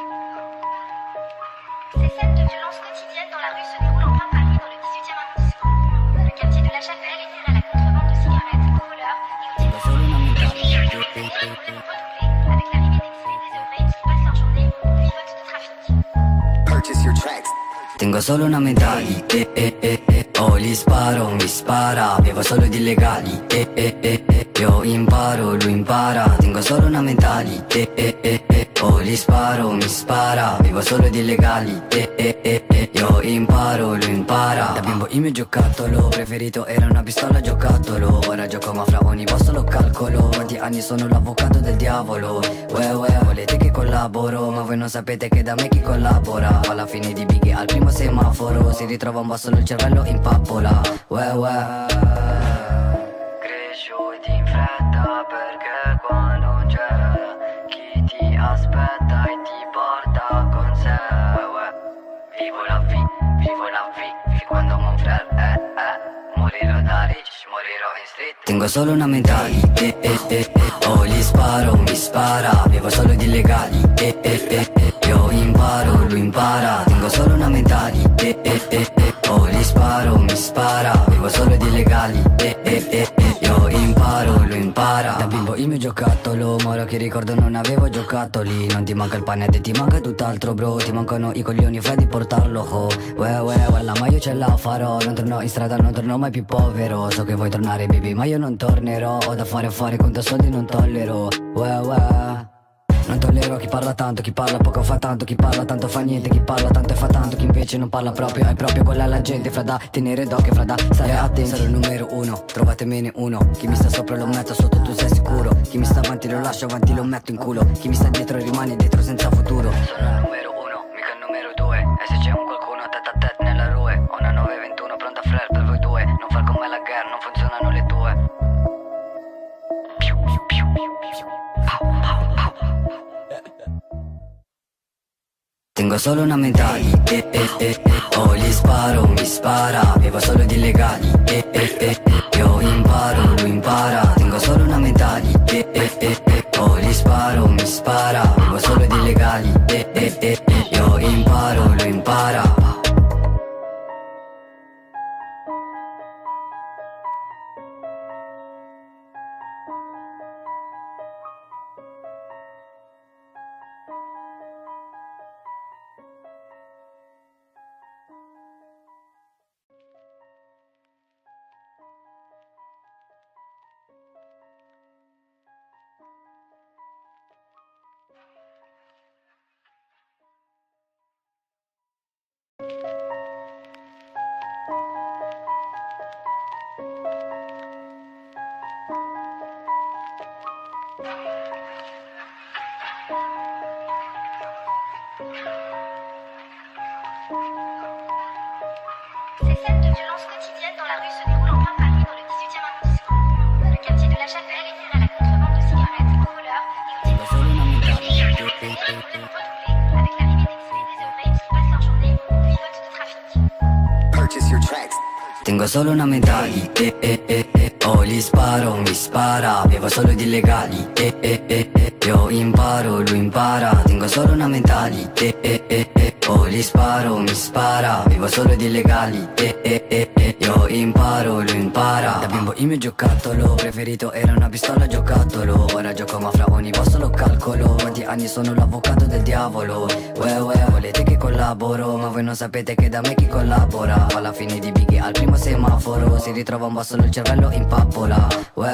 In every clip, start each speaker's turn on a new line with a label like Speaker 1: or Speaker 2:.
Speaker 1: Ces scènes de violence quotidienne dans la rue se déroulent en plein Paris, dans le 18e arrondissement. Le quartier de la Chapelle est lié à la contrebande de cigarettes, aux voleurs et aux dealers. Les problèmes vont redoubler avec l'arrivée d'exilés désœuvrés qui passent leur journée au pilote de trafic.
Speaker 2: Purchase your tracks.
Speaker 3: Tengo solo una mentali, oh gli sparo, mi spara, vivo solo di illegali, io imparo, lui impara. Tengo solo una mentali, oh gli sparo, mi spara, vivo solo di illegali, io imparo, lui impara. Da bimbo il mio giocattolo preferito era una pistola giocattolo. Ora gioco ma fra ogni posto lo calcolo. Quanti anni sono l'avvocato del diavolo. Volete che collaboro, ma voi non sapete che da me chi collabora. Alla fine di Biggie al primo semaforo si ritrova un basso il cervello in pappola. Cresciuti in fretta perché qua non c'è chi ti aspetta e ti porta con sé. Vivo la V, fi quando mon frère morirò da rich, morirò in street. Tengo solo una mentali, oh gli sparo, mi spara, vivo solo di illegali, io imparo, lui impara. Tengo solo una mentali, oh gli sparo, mi spara, vivo solo di illegali, io imparo, lui impara. Da bimbo il mio giocattolo, ma ora che ricordo non avevo giocattoli. Non ti manca il pane e ti manca tutt'altro bro. Ti mancano i coglioni fra di portarlo ho. Ma io ce la farò. Non torno in strada, non torno mai più povero. So che vuoi tornare baby, ma io non tornerò. Ho da fare, conto soldi non tollero. Non tollero chi parla tanto, chi parla poco fa tanto, chi parla tanto fa niente, chi parla tanto e fa tanto, chi invece non parla proprio, è proprio quella la gente, fra da tenere d'occhio, fra da stare attenti. Sarò il numero uno, trovatemene uno, chi mi sta sopra lo metto sotto, tu sei sicuro, chi mi sta avanti lo lascio avanti, lo metto in culo, chi mi sta dietro rimane dietro senza futuro. Sono il numero uno, mica il numero due, e se c'è un qualcuno tête a tête nella rue, ho una 921 pronta frère per voi due, non far con me la guerra, non funzionano le tue. Tengo solo una mentali, oh gli sparo, mi spara, vivo solo di illegali, io imparo, lui impara. Tengo solo una mentali, oh gli sparo, mi spara, vivo solo di illegali, io imparo, lui impara.
Speaker 1: Ces scènes de violence quotidienne dans la rue se déroulent en plein Paris, dans le 18e arrondissement. Le quartier de la Chapelle est lié à la contrebande de cigarettes, aux voleurs et aux dealers. Les problèmes vont redoubler avec l'arrivée d'exilés désœuvrés qui passent leur journée au pilote de trafic.
Speaker 2: Purchase your tracks.
Speaker 3: Tengo solo una mentali, oh gli sparo, mi spara, vivo solo di illegali, io imparo, lui impara. Tengo solo una mentali, oh gli sparo, mi spara, vivo solo di illegali, io imparo, lui impara. Da bimbo il mio giocattolo preferito era una pistola giocattolo. Ora gioco ma fra ogni posto lo calcolo. Quanti anni sono l'avvocato del diavolo. Volete che collaboro, ma voi non sapete che da me chi collabora. Alla fine di Biggie al primo semaforo si ritrova un basso il cervello in pappola.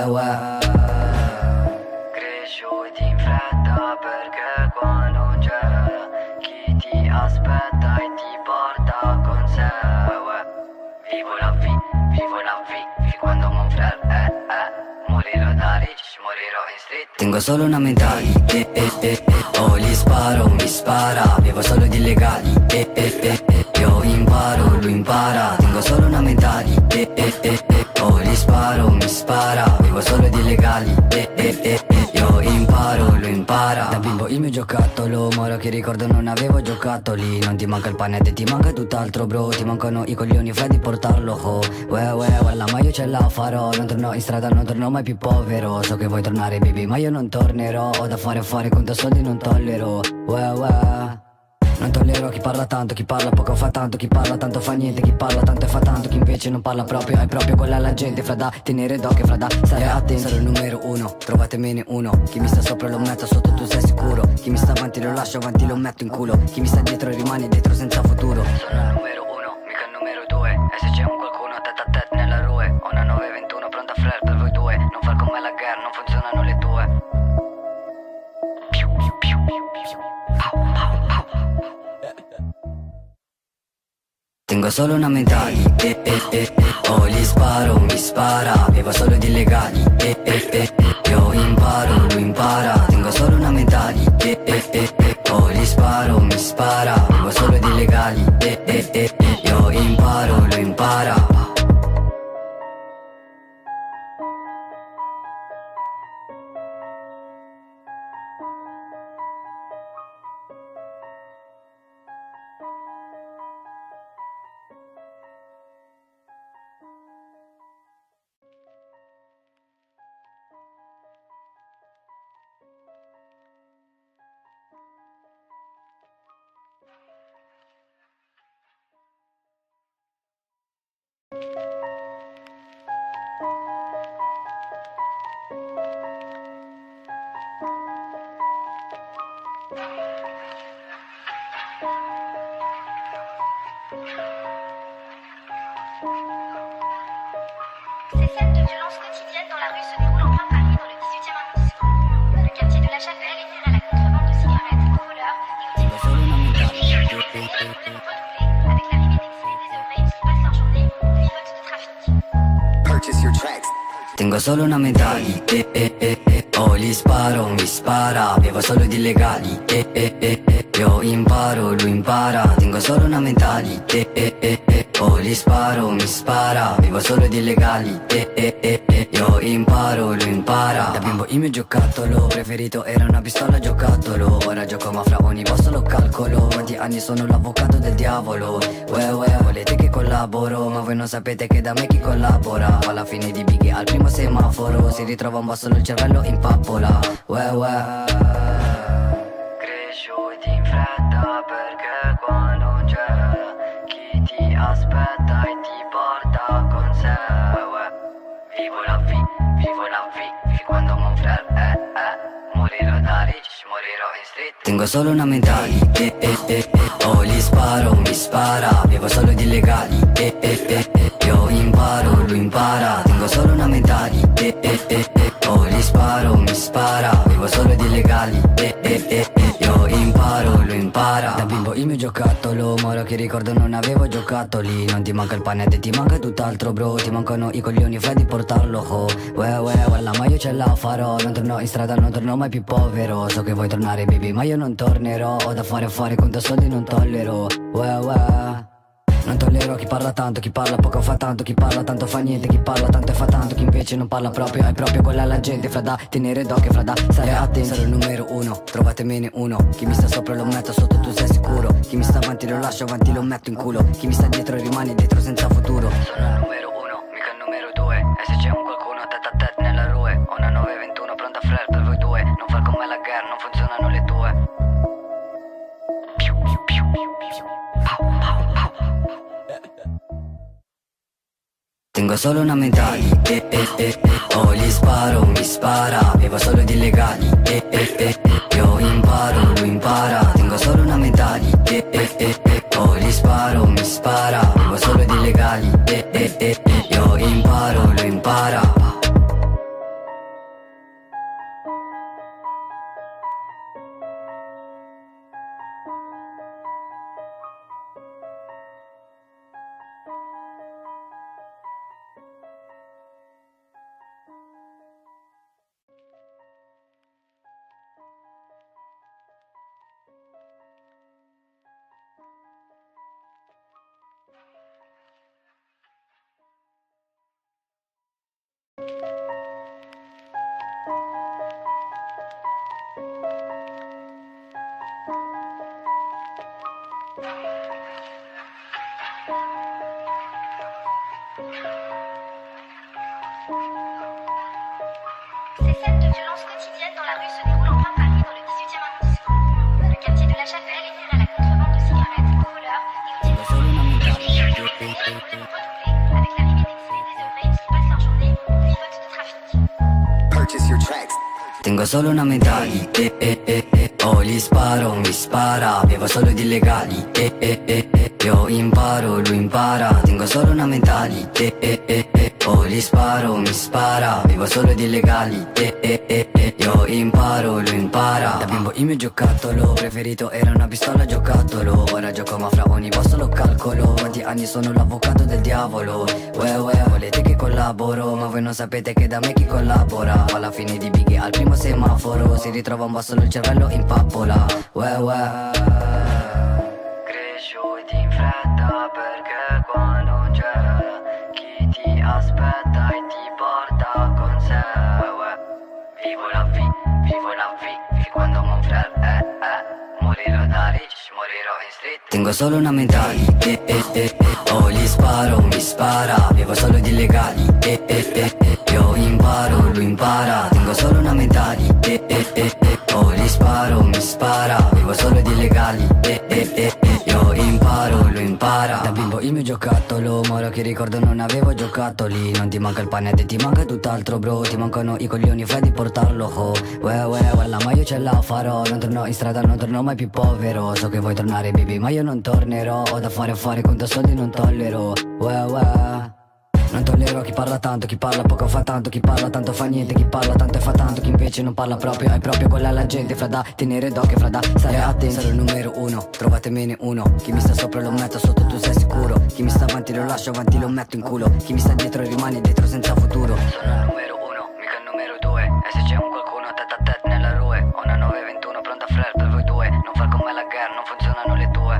Speaker 3: Cresciuti in fretta perché qua non c'è chi ti aspetta e ti porta con sé. Vivo la V, fi quando mon frère morirò da rich, morirò in street. Tengo solo una mentali, oh gli sparo, mi spara, vivo solo di illegali, io imparo, lui impara. Tengo solo una mentali, oh gli sparo, mi spara, vivo solo di illegali, io imparo, lui impara. Da bimbo il mio giocattolo, ma ora che ricordo non avevo giocattoli. Non ti manca il pane e ti manca tutt'altro bro. Ti mancano i coglioni fra di portarlo ho. Ma io ce la farò. Non torno in strada, non torno mai più povero. So che vuoi tornare baby, ma io non tornerò. Ho da fare, conto soldi non tollero.
Speaker 4: chi parla tanto, chi parla poco fa tanto, chi parla tanto fa niente, chi parla tanto e fa tanto, chi invece non parla proprio, è proprio quella la gente, fra da tenere d'occhio, fra da stare attenti. Sarò il numero uno, trovatemene uno, chi mi sta sopra lo metto sotto, tu sei sicuro, chi mi sta avanti lo lascio avanti, lo metto in culo, chi mi sta dietro rimane dietro senza futuro.
Speaker 3: Sono il numero uno, mica il numero due, e se c'è un qualcuno tête a tête nella rue, ho una 921 pronta a flare per voi due, non far con me la guerra, non funzionano le tue. Piu piu piu piu piu. Au, au, au.
Speaker 4: Tengo solo una mentali, oh gli sparo, mi spara, vivo solo di illegali, io imparo, lui impara. Tengo solo una mentali, oh gli sparo, mi spara, vivo solo di illegali, io imparo, lui impara.
Speaker 1: Ces scènes de violence quotidienne dans la rue se déroulent en plein Paris, dans le 18e arrondissement. Le quartier de la Chapelle est lié à la contrebande de cigarettes, aux voleurs et aux types avec l'arrivée d'exilés désœuvrés qui passent leur journée au vivote de trafic.
Speaker 2: Purchase your tracks.
Speaker 4: Tengo solo una mentali, oh gli sparo, mi spara, vivo solo di illegali, io imparo, lui impara. Tengo solo una mentali, oh gli sparo, mi spara, vivo solo di illegali, io imparo, lui impara. Da bimbo il mio giocattolo preferito era una pistola giocattolo, ora gioco ma fra ogni boss lo calcolo. Quanti anni sono l'avvocato del diavolo, volete che collaboro, ma voi non sapete che da me chi collabora. Alla fine di Biggie al primo semaforo si ritrova un boss solo il cervello in pappola.
Speaker 3: Cresciuti in fretta perché qua non c'è chi ti aspetta e ti porta con sé. Vivo la vie, fin quando mon frère morirò da rich, morirò in street.
Speaker 4: Tengo solo una mentali, oh gli sparo, mi spara, vivo solo di illegali, io imparo, lui impara. Tengo solo una mentali, oh gli sparo, mi spara, vivo solo di illegali, io imparo, lui impara. Da bimbo il mio giocattolo, ma ora che ricordo non avevo giocattoli. Non ti manca il pane e ti manca tutt'altro bro, ti mancano i coglioni fra di portarlo ho. Walla ma io ce la farò, non torno in strada, non torno mai più povero. So che vuoi tornare baby ma io non tornerò, ho da fare conto soldi non tollero. Non tollero chi parla tanto, chi parla poco fa tanto, chi parla tanto fa niente, chi parla tanto e fa tanto, chi invece non parla proprio, è proprio quella la gente, fra da tenere d'occhio, fra da stare attenti. Sarò il numero uno, trovatemene uno, chi mi sta sopra lo metto sotto, tu sei sicuro, chi mi sta avanti lo lascio avanti, lo metto in culo, chi mi sta dietro rimane dietro senza futuro.
Speaker 3: Sono il numero uno, mica il numero due, e se c'è un qualcuno tête a tête nella rue, ho una 921 pronta a flare per voi due, non far con me la guerra, non funzionano le tue. Piu piu piu piu piu. Au, au, au.
Speaker 4: Tengo solo una mentali, oh gli sparo, mi spara, vivo solo di illegali, io imparo, lui impara. Tengo solo una mentali, oh gli sparo, mi spara, vivo solo di illegali, io imparo, lui impara.
Speaker 1: Ces scènes de violence quotidienne dans la rue se déroulent en plein Paris, dans le 18e arrondissement. Le quartier de la Chapelle est lié à la contrebande de cigarettes,
Speaker 4: Tengo solo una mentali, oh gli sparo, mi spara, vivo solo di illegali, io imparo, lui impara. Tengo solo una mentali, oh gli sparo, mi spara, vivo solo di illegali, io imparo, lui impara. Da bimbo il mio giocattolo preferito era una pistola giocattolo. Ora gioco ma fra ogni posto lo calcolo. Quanti anni sono l'avvocato del diavolo. Volete che collaboro, ma voi non sapete che da me chi collabora. Alla fine di Biggie al primo semaforo si ritrova un basso il cervello in pappola.
Speaker 3: Cresciuti in fretta perché qua non c'è chi ti aspetta e ti porta con sé. Vivo la vie quando mon frère morirò da rich, morirò in street.
Speaker 4: Tengo solo una mentali, oh gli sparo, mi spara, vivo solo di illegali, io imparo, lui impara. Tengo solo una mentali, oh gli sparo, mi spara, vivo solo di illegali, io imparo, lui impara. Da bimbo il mio giocattolo, ma ora che ricordo non avevo giocattoli. Non ti manca il pane e ti manca tutt'altro bro. Ti mancano i coglioni fai di portarlo ho. Voilà, ma io ce la farò. Non torno in strada, non torno mai più povero. So che vuoi tornare baby, ma io non tornerò. Ho da fare conto soldi non tollero. Non tollero chi parla tanto, chi parla poco fa tanto, chi parla tanto fa niente, chi parla tanto e fa tanto, chi invece non parla proprio è proprio quella la gente. Fra da tenere d'occhio, fra da stare attenti. Sarò il numero uno, trovatemene uno. Chi mi sta sopra lo metto sotto, tu sei sicuro. Chi mi sta avanti lo lascio avanti, lo metto in culo. Chi mi sta dietro rimane dietro senza futuro.
Speaker 3: Sono il numero uno, mica il numero due. E se c'è un qualcuno tête a tête nella rue, ho una 921 pronta frère per voi due. Non far con me la guerra, non funzionano le tue.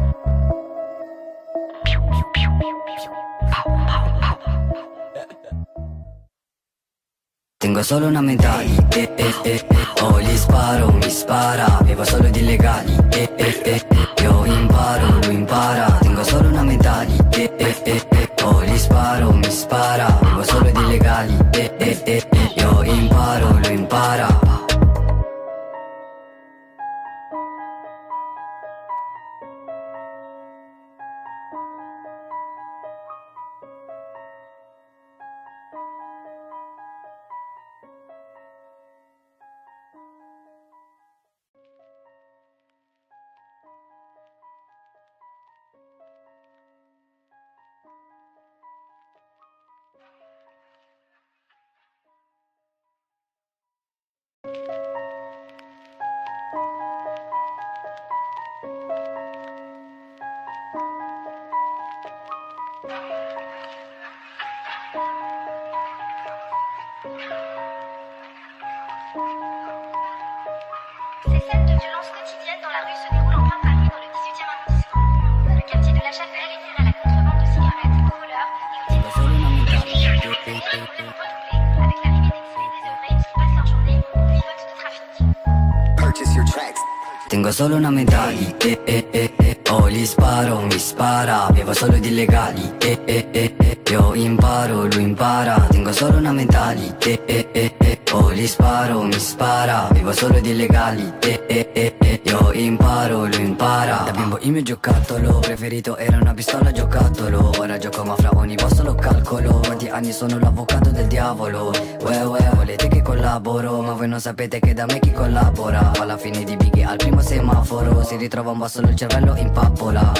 Speaker 4: Tengo solo una mentali, oh gli sparo, mi spara, vivo solo di illegali, io imparo, lui impara. Tengo solo una mentali, oh gli sparo, mi spara, vivo solo di illegali, io imparo, lui impara.
Speaker 1: Ces scènes de violence quotidienne dans la rue se déroulent en plein Paris, dans le 18e arrondissement. Le quartier de la Chapelle est lié à la contrebande de cigarettes, aux voleurs et aux types. Les redoublés avec l'arrivée des ouvriers qui passent leur journée au pilote de trafic.
Speaker 2: Purchase your tracks.
Speaker 4: Tengo solo una mentali, oh gli sparo, mi spara, vivo solo di illegali, io imparo, lui impara. Tengo solo una mentali, oh gli sparo, mi spara, vivo solo di illegali, io imparo, lui impara. Da bimbo il mio giocattolo preferito era una pistola giocattolo. Ora gioco ma fra ogni posto lo calcolo. Quanti anni sono l'avvocato del diavolo. Volete che collaboro, ma voi non sapete che da me chi collabora. Alla fine di Biggie al primo semaforo si ritrova un basso il cervello in pappola.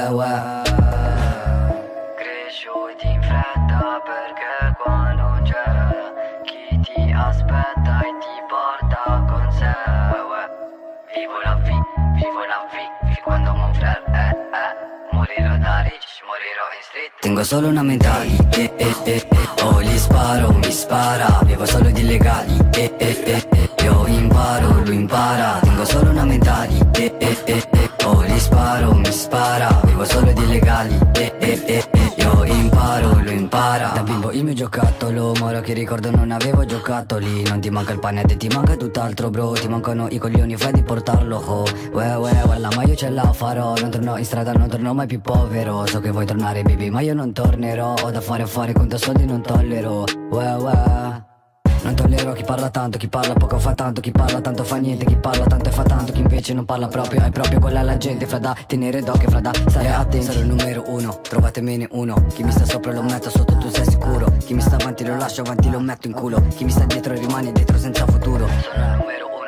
Speaker 3: Cresciuti in fretta perché qua non c'è chi ti aspetta e ti porta con sé. Vivo la vie quando mon frère morirò da rich, morirò in street.
Speaker 4: Tengo solo una mentali, oh gli sparo, mi spara, vivo solo di illegali, io imparo, lui impara. Tengo solo una mentali, oh gli sparo, mi spara, vivo solo di illegali, io imparo, lui impara. Da bimbo il mio giocattolo, ma ora che ricordo non avevo giocattoli. Non ti manca il pane e ti manca tutt'altro bro. Ti mancano i coglioni fai di portarlo ho. Voilà, ma io ce la farò. Non torno in strada, non torno mai più povero. So che vuoi tornare baby, ma io non tornerò. Ho da fare conto soldi non tollero. Non tollero chi parla tanto, chi parla poco fa tanto, chi parla tanto fa niente, chi parla tanto e fa tanto, chi invece non parla proprio è proprio quella la gente. Fra da tenere d'occhio, fra da stare attenti. Sarò il numero uno, trovatemene uno. Chi mi sta sopra lo metto sotto, tu sei sicuro. Chi mi sta avanti lo lascio avanti, lo metto in culo. Chi mi sta dietro rimane dietro senza futuro.
Speaker 3: Sono il numero uno.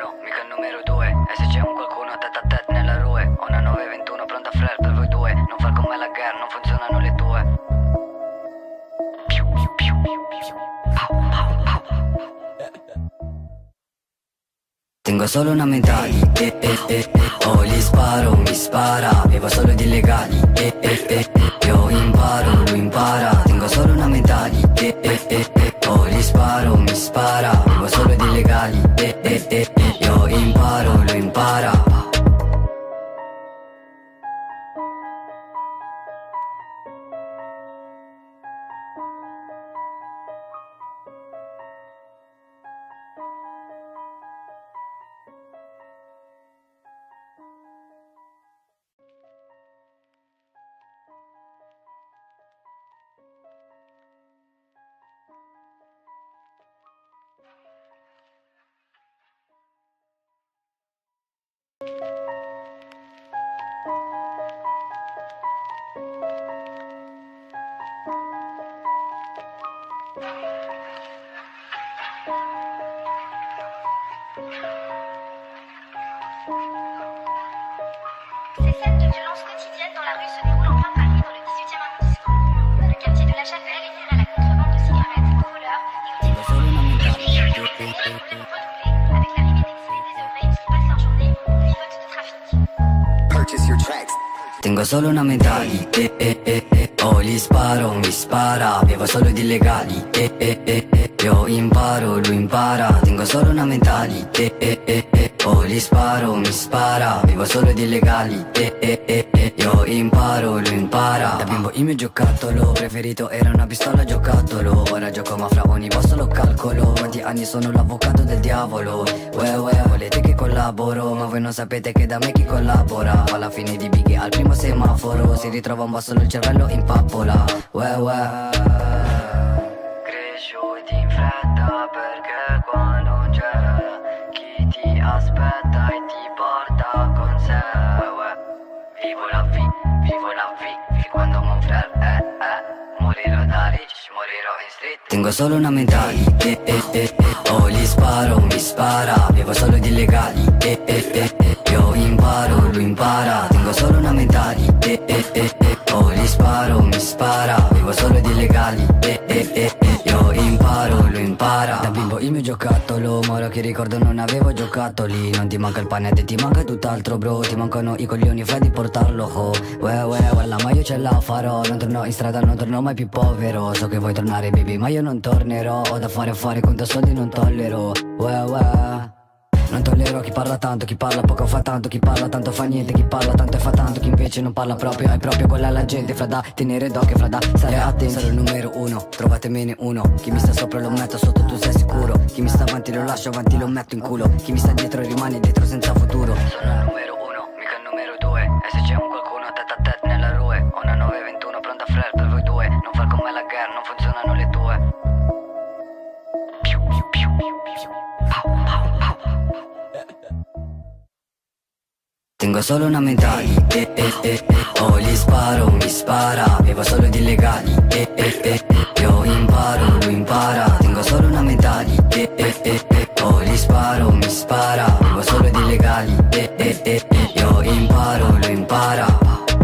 Speaker 4: Tengo solo una mentali, oh gli sparo, mi spara, vivo solo di illegali, io imparo, lui impara. Tengo solo una mentali, oh gli sparo, mi spara, vivo solo di illegali, io imparo, lui impara.
Speaker 1: Ces scènes de violence quotidienne dans la rue se déroulent en plein Paris, dans le 18e arrondissement. Le quartier de la Chapelle est lié à la contrebande de cigarettes, aux voleurs et aux débauches. Les problèmes redoublés avec l'arrivée d'exilés désœuvrés qui passent leur journée au vivote de trafic.
Speaker 2: Purchase your tracks.
Speaker 4: Tengo solo una mentali, oh gli sparo, mi spara, vivo solo di illegali, io imparo, lui impara. Tengo solo una mentali, oh gli sparo, mi spara, vivo solo di illegali, io imparo, lui impara. Da bimbo il mio giocattolo preferito era una pistola giocattolo. Ora gioco ma fra ogni posto lo calcolo. Quanti anni sono l'avvocato del diavolo. Volete che collaboro, ma voi non sapete che da me chi collabora. Alla fine di Biggie al primo semaforo si ritrova un basso, il cervello in pappola.
Speaker 3: Cresciuti in fretta perché qua non c'è chi ti aspetta e ti porta con sé. Vivo la vie, fin quando mon frère morirò da rich, morirò in street.
Speaker 4: Tengo solo una mentali, oh gli sparo, mi spara, vivo solo di illegali, io imparo, lui impara. Tengo solo una mentali, oh gli sparo, mi spara, vivo solo di illegali, io imparo, lui impara. Da bimbo il mio giocattolo, ma ora che ricordo non avevo giocattoli. Non ti manca il pane, te ti manca tutt'altro bro. Ti mancano i coglioni fra di portarlo, oh. Voilà, ma io ce la farò. Non torno in strada, non torno mai più povero. So che vuoi tornare baby, ma io non tornerò. Ho da fare, conto soldi non tollero. Non tollero chi parla tanto, chi parla poco fa tanto, chi parla tanto fa niente, chi parla tanto e fa tanto, chi invece non parla proprio è proprio quella la gente. Fra da tenere d'occhio, fra da stare attenti. Sarò il numero uno, trovatemene uno. Chi mi sta sopra lo metto sotto, tu sei sicuro. Chi mi sta avanti lo lascio avanti, lo metto in culo. Chi mi sta dietro rimane dietro senza futuro.
Speaker 3: Sono il numero uno, mica il numero due. E se c'è un qualcuno tête a tête nella rue, ho una 921 pronta frère per voi due. Non far con me la guerra, non funzionano le tue. Piu, piu, piu, piu, piu. Pau, pau, pau.
Speaker 4: Tengo solo una mentali, oh gli sparo, mi spara, vivo solo di illegali, io imparo, lui impara. Tengo solo una mentali, oh gli sparo, mi spara, vivo solo di illegali, io imparo, lui impara.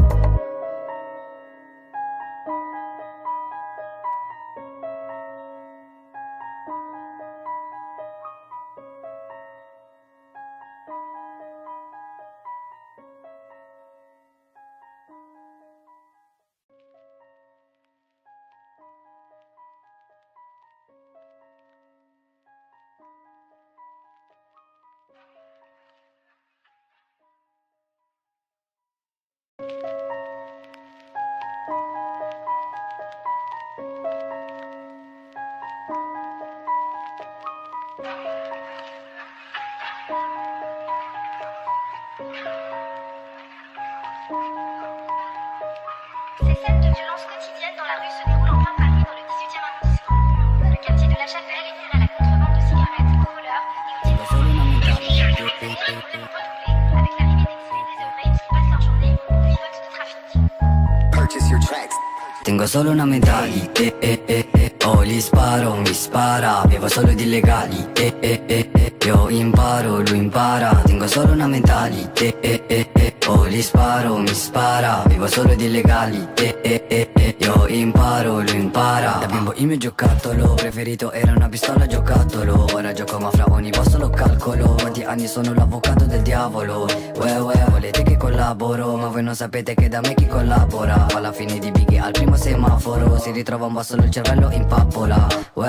Speaker 1: Ces scènes de violence quotidienne dans la rue se déroulent en plein Paris, dans le 18e arrondissement. Le quartier de la Chapelle est lié à la contrebande de cigarettes, aux voleurs et aux débauches. Les problèmes redoublés avec l'arrivée d'exilés désœuvrés qui passent leur journée au vivote de trafic.
Speaker 2: Purchase your tracks.
Speaker 4: Tengo solo una mentali, oh gli sparo, mi spara, vivo solo di illegali, Io imparo, lui impara, tengo solo una mentalità. Oh, gli sparo, mi spara, vivo solo di illegali. Io imparo, lui impara. Da bimbo il mio giocattolo preferito era una pistola giocattolo. Ora gioco ma fra ogni boss lo calcolo. Quanti anni sono l'avvocato del diavolo. Volete che collaboro, ma voi non sapete che da me chi collabora. Alla fine di Biggie al primo semaforo si ritrova un boss, il cervello in pappola.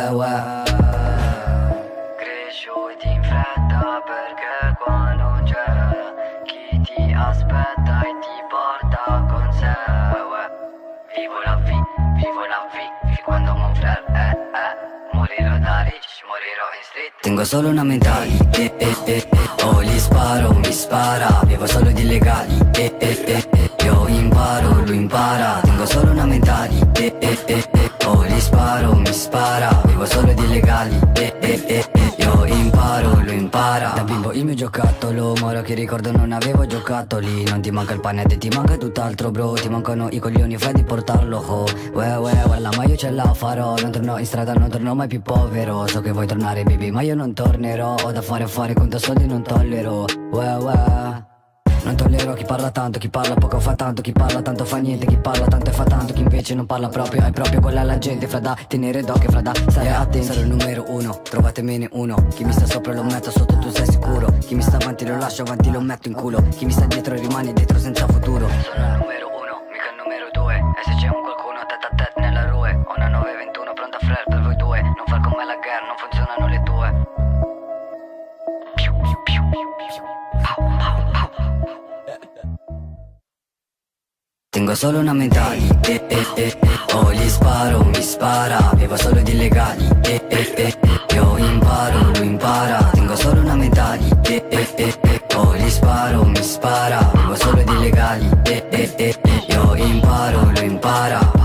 Speaker 3: Cresciuti in fretta perché qua non c'è chi ti aspetta e ti porta con sé. Vivo la vie quando mon frère morirò da rich, morirò in street.
Speaker 4: Tengo solo una mentalità. Oh, gli sparo, mi spara, vivo solo di illegali. Io imparo, lui impara, tengo solo una mentalità. Oh, gli sparo, mi spara, vivo solo di illegali. Io imparo, lui impara. Da bimbo il mio giocattolo, ma ora che ricordo non avevo giocattoli. Non ti manca il panette, ti manca tutt'altro bro. Ti mancano i coglioni, fai di portarlo ho. Guarda, ma io ce la farò. Non torno in strada, non torno mai più povero. So che vuoi tornare baby, ma io non tornerò. Ho da fare, conto soldi non tollero. Non tollero chi parla tanto, chi parla poco fa tanto, chi parla tanto fa niente, chi parla tanto e fa tanto, chi invece non parla proprio, è proprio quella la gente, fra da tenere d'occhio, fra da stare attenti. Sarò il numero uno, trovatemene uno, chi mi sta sopra lo metto sotto, tu sei sicuro, chi mi sta avanti lo lascio avanti, lo metto in culo, chi mi sta dietro rimane dietro senza futuro.
Speaker 3: Sono il numero uno, mica il numero due, e se c'è un qualcuno tête a tête nella rue, ho una 921 pronta frère per voi due, non far con me la guerra, non funzionano le tue.
Speaker 4: Tengo solo una mentalità. Oh, gli sparo, mi spara, vivo solo di illegali. Io imparo, lui impara, tengo solo una mentalità. Oh, gli sparo, mi spara, vivo solo di illegali. Io imparo, lui impara.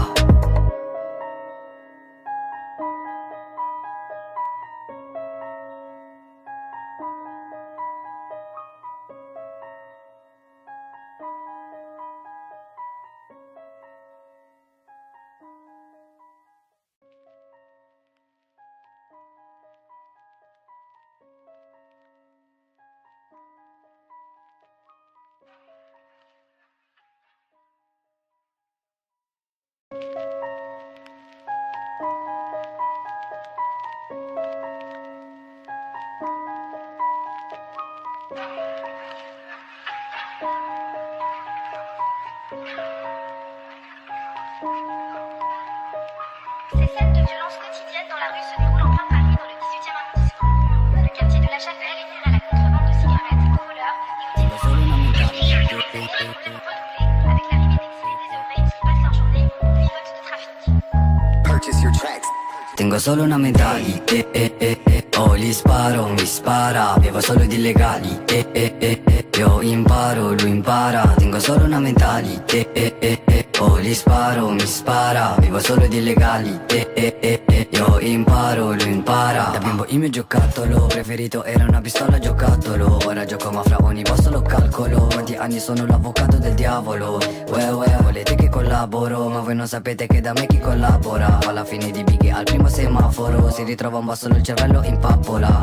Speaker 1: Ces scènes de violence quotidienne dans la rue se déroulent en plein Paris, dans le 18e arrondissement. Le quartier de la Chapelle est lié à la contrebande de cigarettes, aux voleurs et aux débauches. Avec l'arrivée d'exilés désœuvrés qui passent leur journée au pilote de trafic.
Speaker 2: Purchase your tracks.
Speaker 4: Tengo solo una mentalità. Oh, gli sparo, mi spara, vivo solo di illegali. Io imparo, lui impara, tengo solo una mentalità. Oh, gli sparo, mi spara, vivo solo di illegali. Io imparo, lui impara. Da bimbo il mio giocattolo preferito era una pistola giocattolo. Ora gioco ma fra ogni boss lo calcolo. Quanti anni sono l'avvocato del diavolo. Volete che collaboro, ma voi non sapete che da me chi collabora. Alla fine di Biggie al primo semaforo si ritrova un boss, il cervello in pappola.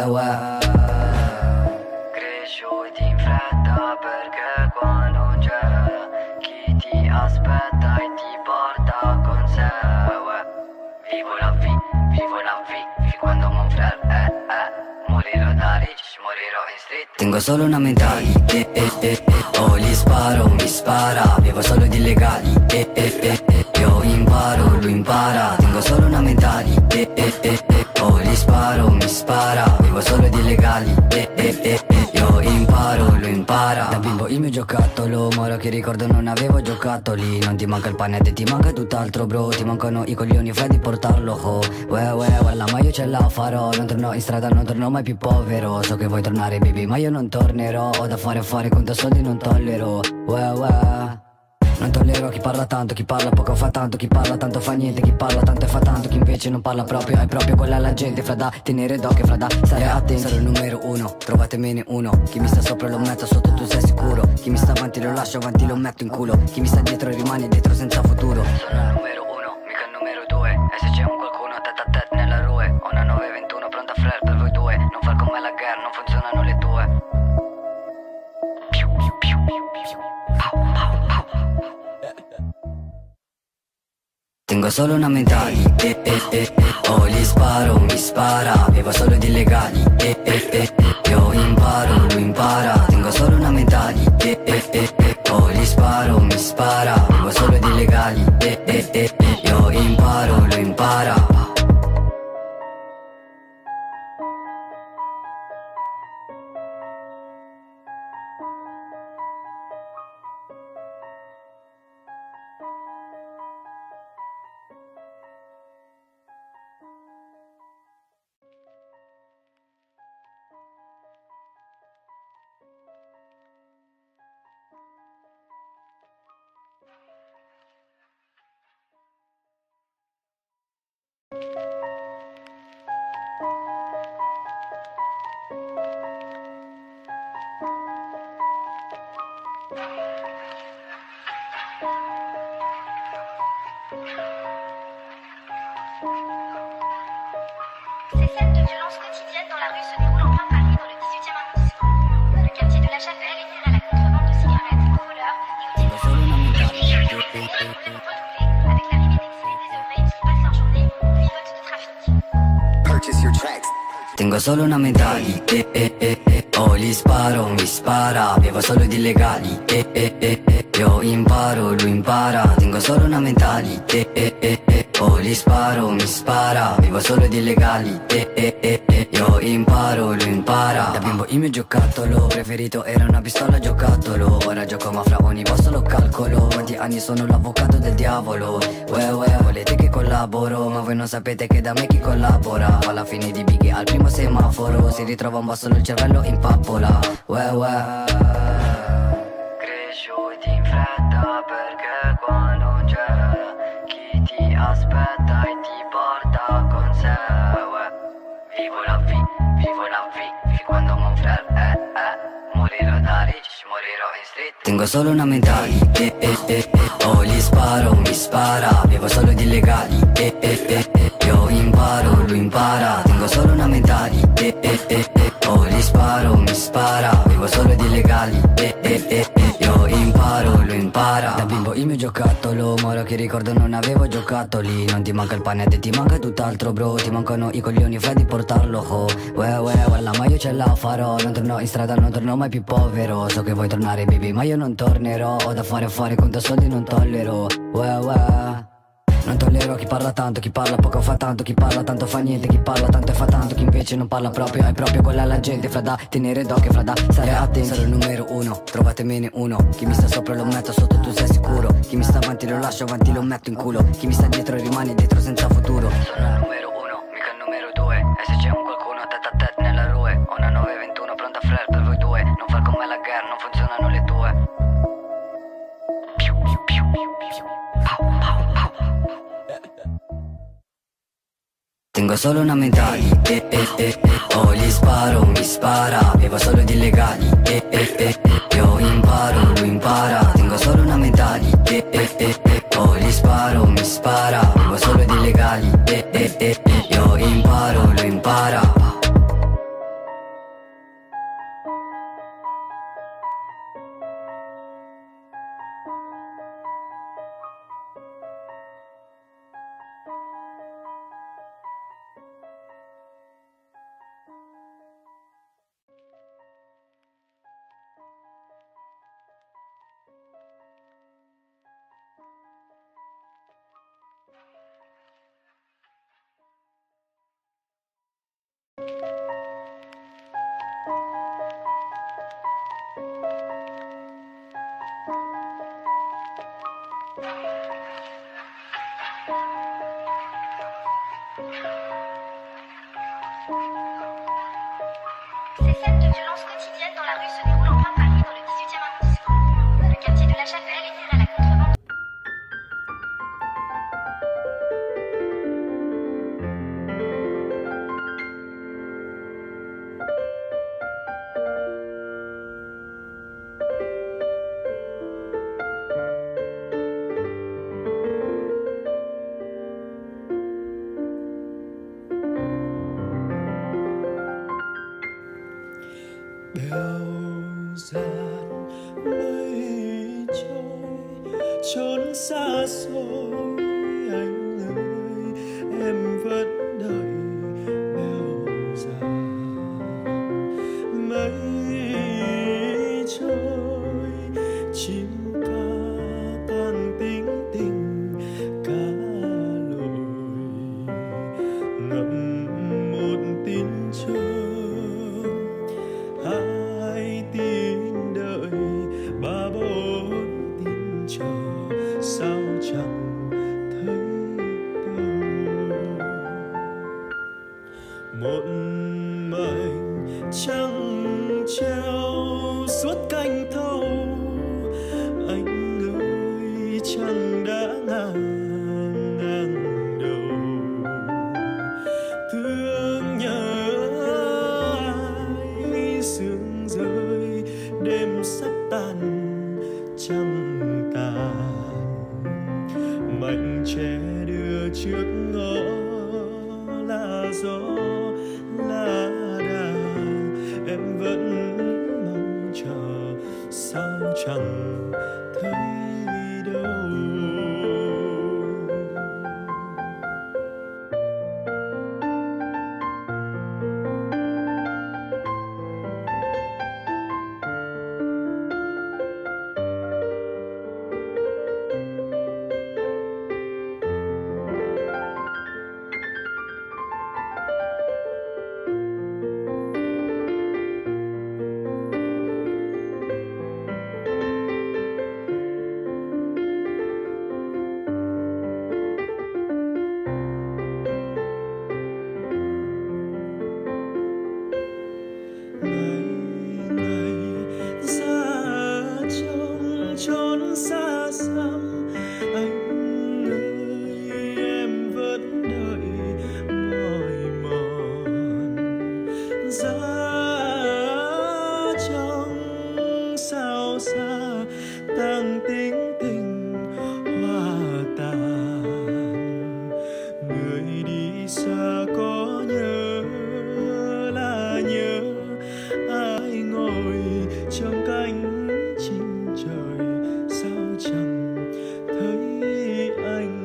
Speaker 3: Cresciuti in fretta perché qua non c'è chi ti aspetta e ti porta con sé. Vivo la vie quando mon frère morirò da rich, morirò in street.
Speaker 4: Tengo solo una mentalità. Oh, gli sparo, mi spara, vivo solo di illegali. Io imparo, lui impara, tengo solo una mentalità. Oh, gli sparo, mi spara, vivo solo di illegali. Io imparo, lui impara. Da bimbo il mio giocattolo, ma ora che ricordo non avevo giocattoli. Non ti manca il panette, ti manca tutt'altro bro. Ti mancano i coglioni, fai di portarlo ho. Guarda, ma io ce la farò. Non torno in strada, non torno mai più povero. So che vuoi tornare baby, ma io non tornerò. Ho da fare, conto soldi non tollero. Non tollero chi parla tanto, chi parla poco fa tanto, chi parla tanto fa niente, chi parla tanto e fa tanto, chi invece non parla proprio, è proprio quella la gente, fra da tenere d'occhio, fra da stare attenti. Sarò il numero uno, trovatemene uno, chi mi sta sopra lo metto sotto, tu sei sicuro, chi mi sta avanti lo lascio avanti, lo metto in culo, chi mi sta dietro rimane dietro senza futuro.
Speaker 3: Sono il numero uno, mica il numero due, e se c'è un qualcuno tête a tête nella rue, ho una 921 pronta frère per voi due, non far con me la guerra,
Speaker 4: Tengo solo una mentali, oh gli sparo, mi spara, vivo solo di illegali, io imparo, lui impara. Tengo solo una mentali, oh gli sparo, mi spara, vivo solo di illegali, io imparo, lui impara.
Speaker 1: Ces scènes de violence quotidienne dans la rue se déroulent en plein Paris, dans le 18e arrondissement. Le quartier de la Chapelle est lié à la contrebande de cigarettes, aux voleurs et aux délits. Avec l'arrivée d'exilés désœuvrés qui passent leur journée au vivote de trafic.
Speaker 2: Purchase your tracks.
Speaker 4: Tengo solo una mentali, oh gli sparo, mi spara, vivo solo di illegali, io imparo, lui impara. Tengo solo una mentali, oh gli sparo, mi spara, vivo solo di illegali, io imparo, lui impara. Da bimbo il mio giocattolo preferito era una pistola giocattolo. Ora gioco ma fra ogni posto lo calcolo. Quanti anni sono l'avvocato del diavolo. Volete che collaboro, ma voi non sapete che da me chi collabora. Alla fine di Biggie al primo semaforo si ritrova un basso il cervello in pappola.
Speaker 3: Cresciuti in fretta perché qua non c'è chi ti aspetta e ti porta con sé. Vivo la vie quando mon frère morirò da rich, morirò in street.
Speaker 4: Tengo solo una mentali, oh gli sparo, mi spara, vivo solo di illegali, io imparo, lui impara. Tengo solo una mentali, oh gli sparo, mi spara, vivo solo di illegali, io imparo, lui impara. Da bimbo il mio giocattolo, ma ora che ricordo non avevo giocattoli. Non ti manca il pane, a te ti manca tutt'altro bro. Ti mancano i coglioni fra di portarlo ho. Ma io ce la farò. Non torno in strada, non torno mai più povero. So che vuoi tornare baby, ma io non tornerò. Ho da fare conto soldi non tollero. Non tollero chi parla tanto, chi parla poco fa tanto, chi parla tanto fa niente, chi parla tanto e fa tanto, chi invece non parla proprio è proprio quella la gente. Fra da tenere d'occhio, fra da stare attenti. Sarò il numero uno, trovatemene uno. Chi mi sta sopra lo metto sotto, tu sei sicuro. Chi mi sta avanti lo lascio avanti, lo metto in culo. Chi mi sta dietro rimane dietro senza futuro.
Speaker 3: Sono il numero uno, mica il numero due. E se c'è un qualcuno tête a tête nella rue, ho una 921 pronta frère per voi due. Non far con me la guerra, non funzionano le tue. Piu piu piu piu piu. Pau pau pau.
Speaker 4: Tengo solo una mentali, oh gli sparo, mi spara, vivo solo di illegali, io imparo, lui impara. Tengo solo una mentali, oh gli sparo, mi spara, vivo solo di illegali, io imparo, lui impara.
Speaker 1: Ces scènes de violence quotidienne dans la rue se déroulent en plein Paris, dans le 18e arrondissement. Le quartier de la Chapelle est lié à la contrebande.
Speaker 5: Bèo dàn mây trôi chốn xa xôi, anh em vẫn đợi bèo già. Mây trôi chim ca tan tính tình cá lội, ngậm một tin trơn hai tin đợi ba bốn tin chờ, sao chẳng thấy đâu. Một mảnh trăng treo suốt canh thâu, anh ơi trăng đã ngang đầu. Thương nhớ ai sương rơi đêm sắp tan trăng tàn, mảnh tre đưa trước ngõ là gió lá đà. Em vẫn mong chờ sao chẳng thấy đâu. Chốn xa xăm, anh ơi em vẫn đợi mỏi mòn. Giá trong sao xa tang tính tình hoa tàn. Người đi xa có nhớ là nhớ ai ngồi trong cánh chim trời, sao chẳng thấy anh.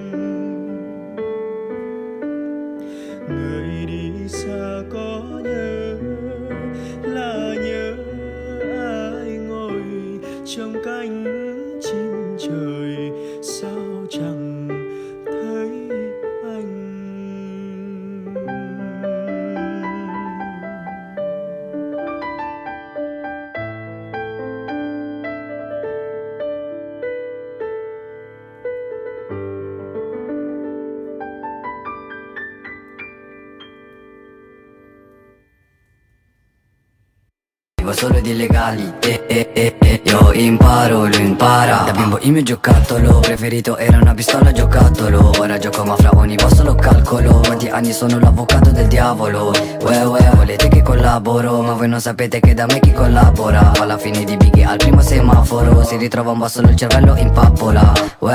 Speaker 5: Người đi xa có nhớ là nhớ ai ngồi trong cánh chim trời, sao chẳng thấy anh.
Speaker 4: Vivo solo di legali, io imparo, lui impara. Da bimbo il mio giocattolo preferito era una pistola giocattolo. Ora gioco ma fra ogni posto lo calcolo. Quanti anni sono l'avvocato del diavolo. Volete che collaboro, ma voi non sapete che da me chi collabora. Alla fine di Biggie al primo semaforo si ritrova un basso, il cervello in pappola.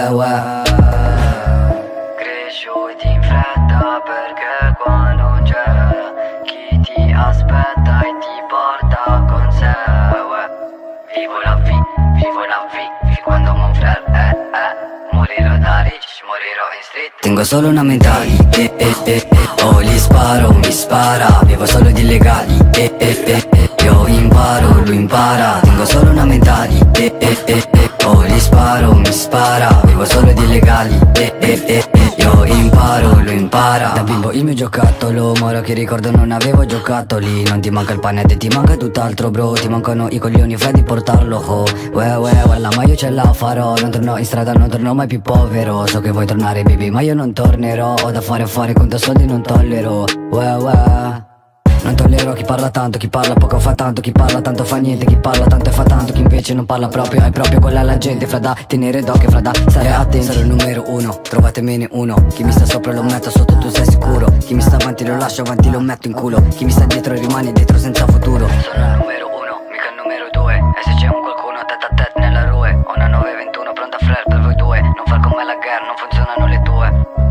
Speaker 3: Cresciuti in fretta perché qua non c'è chi ti aspetta e ti porta con sé. Vivo la vie quando mon frère morirò da rich, morirò in street.
Speaker 4: Tengo solo una mentali, oh gli sparo, mi spara. Vivo solo di legali, io imparo, lui impara. Tengo solo una mentali, oh gli sparo, mi spara. Vivo solo di legali, io imparo, lui impara. Da bimbo il mio giocattolo, ma ora che ricordo non avevo giocattoli. Non ti manca il pane, te ti manca tutt'altro bro. Ti mancano i coglioni fra di portarlo ho. Voilà, ma io ce la farò. Non torno in strada, non torno mai più povero. So che vuoi tornare baby, ma io non tornerò. Ho da fare, conto soldi non tollero. Non tollero chi parla tanto, chi parla poco fa tanto, chi parla tanto fa niente, chi parla tanto e fa tanto, chi invece non parla proprio è proprio quella la gente. Fra da tenere d'occhio, fra da stare attenti. Sarò il numero uno, trovatemene uno. Chi mi sta sopra lo metto sotto, tu sei sicuro. Chi mi sta avanti lo lascio avanti, lo metto in culo. Chi mi sta dietro rimane dietro senza futuro.
Speaker 3: Sono il numero uno, mica il numero due. E se c'è un qualcuno tête a tête nella rue, ho una 921 pronta flare per voi due. Non far con me la guerra, non funzionano le tue.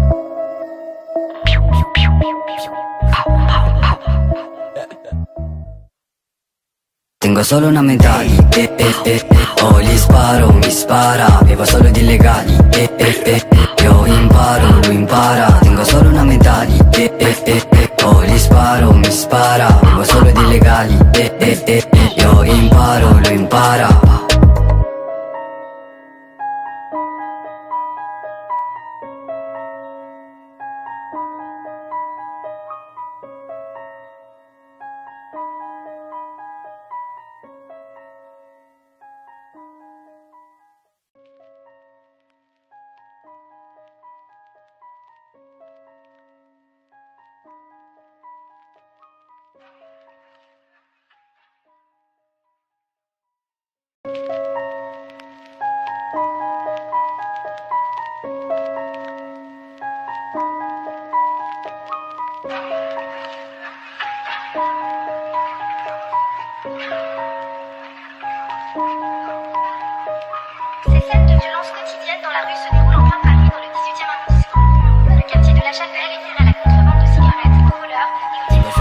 Speaker 4: Tengo solo una mentali, oh gli sparo, mi spara. Vivo solo di legali, io imparo, lui impara. Tengo solo una Oh, gli sparo, mi spara, vivo solo di illegali, io imparo, lui impara.
Speaker 1: Ces scènes de violence quotidienne dans la rue se déroulent en plein Paris, dans le 18e arrondissement. Le quartier de la Chapelle est lié à la contrebande de cigarettes, aux voleurs et aux types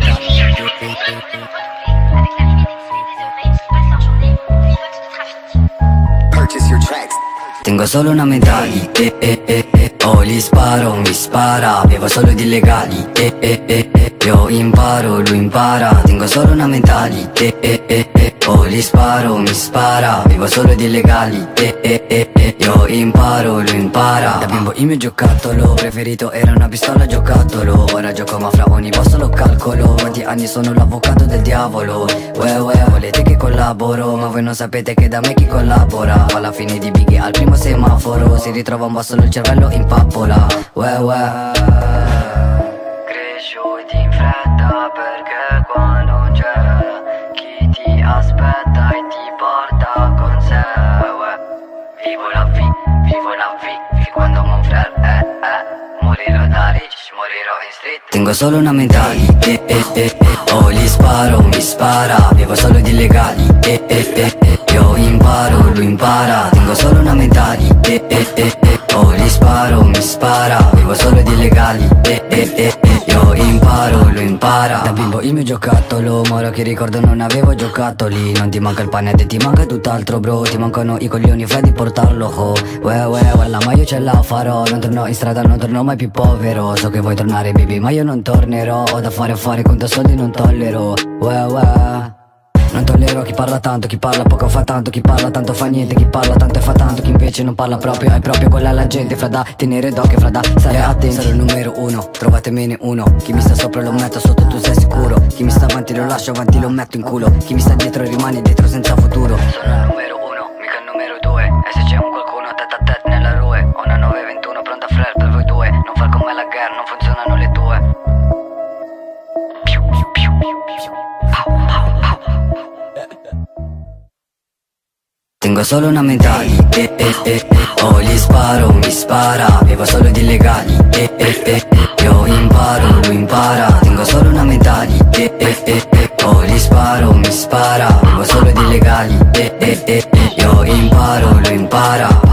Speaker 1: avec l'arrivée d'exilés désœuvrés qui passent leur journée ou vivotent de trafic.
Speaker 2: Purchase your tracks.
Speaker 4: Tengo solo una medaglia, oh, gli sparo, mi spara, vivo solo di illegali, io imparo, lui impara. Tengo solo una medaglia, oh, gli sparo, mi spara, vivo solo di illegali, io imparo, lui impara. Da bimbo il mio giocattolo preferito era una pistola giocattolo. Ora gioco ma fra ogni posto lo calcolo. Quanti anni sono l'avvocato del diavolo. Volete che collaboro, ma voi non sapete che da me chi collabora. Alla fine di Biggie al primo semaforo si ritrova un basso, il cervello in pappola.
Speaker 3: Cresciuti in fretta perché qua non c'è chi ti aspetta e ti porta con sé. Vivo la vie quando mon frère morirò da rich, morirò in street.
Speaker 4: Tengo solo una medaglia, oh, gli sparo, mi spara, vivo solo di illegali, io imparo, lui impara. Tengo solo una medaglia, oh, gli sparo, mi spara, vivo solo di illegali, io imparo, lui impara. Da bimbo il mio giocattolo, ma ora che ricordo non avevo giocattoli. Non ti manca il pane e ti manca tutt'altro, bro. Ti mancano i coglioni fra di portarlo, oh. Voilà, ma io ce la farò. Non torno in strada, non torno mai più povero. So che vuoi tornare, baby, ma io non tornerò. Ho da fare, conto soldi non tollero. Non tollero chi parla tanto, chi parla poco fa tanto, chi parla tanto fa niente, chi parla tanto e fa tanto, chi invece non parla proprio è proprio quella la gente. Fra da tenere d'occhio, fra da stare attenti. Sarò il numero uno, trovatemene uno. Chi mi sta sopra lo metto sotto, tu sei sicuro. Chi mi sta avanti lo lascio avanti, lo metto in culo. Chi mi sta dietro rimane dietro senza futuro.
Speaker 3: Sono il numero uno, mica il numero due. E se c'è un qualcuno tête a tête nella rue, ho una 921 pronta flare per voi due. Non far con me la guerra, non funzionano le tue.
Speaker 4: Tengo solo una medaglia, oh, gli sparo, mi spara, vivo solo di illegali, io imparo, lui impara. Tengo solo una medaglia, oh, gli sparo, mi spara, vivo solo di illegali, io imparo, lui impara.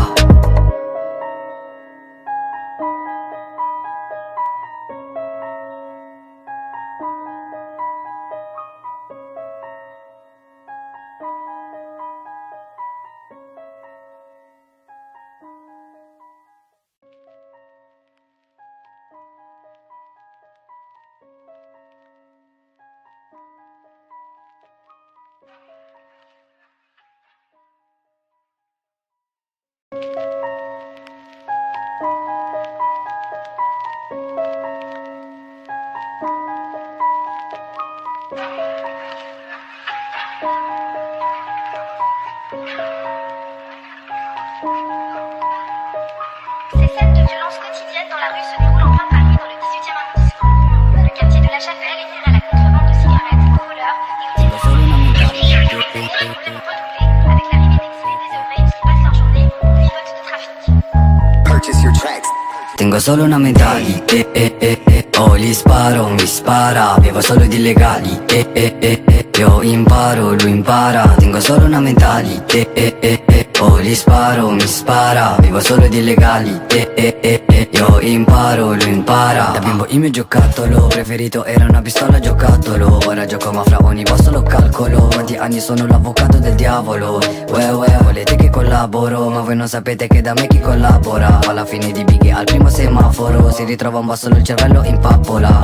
Speaker 1: Ces scènes de violence quotidienne dans la rue se déroulent en plein Paris, dans le 18e arrondissement. Le quartier de la Chapelle est lié à la contrebande de cigarettes, aux voleurs et aux types avec l'arrivée d'exilés désœuvrés qui passent leur journée ou vivotent de trafic.
Speaker 2: Purchase your tracks.
Speaker 4: Tengo solo una medaglia, oh, gli sparo, mi spara, vivo solo di illegali, Io imparo, lui impara, tengo solo una mentalità. Oh, gli sparo, mi spara, vivo solo di illegali. Io imparo, lui impara. Da bimbo il mio giocattolo preferito era una pistola giocattolo. Ora gioco ma fra ogni boss lo calcolo. Quanti anni sono l'avvocato del diavolo. Volete che collaboro, ma voi non sapete che da me chi collabora. Alla fine di Biggie al primo semaforo si ritrova un boss solo il cervello in pappola.